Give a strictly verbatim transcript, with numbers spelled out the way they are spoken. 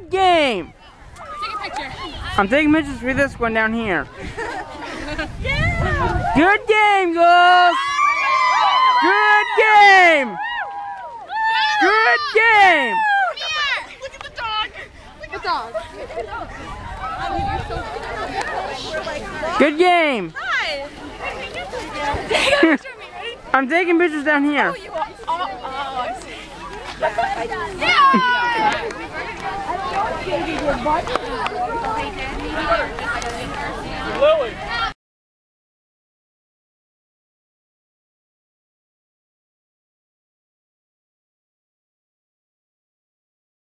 Good game. Take a picture. I'm taking pictures for this one down here. Yeah. Good game, girls. Good game. Good game. Look at the dog. Look at the dog. Good game. Hi. Take a picture of me, ready? I'm taking pictures down here. Oh, you are. Oh, oh, I see. Yeah. Lily.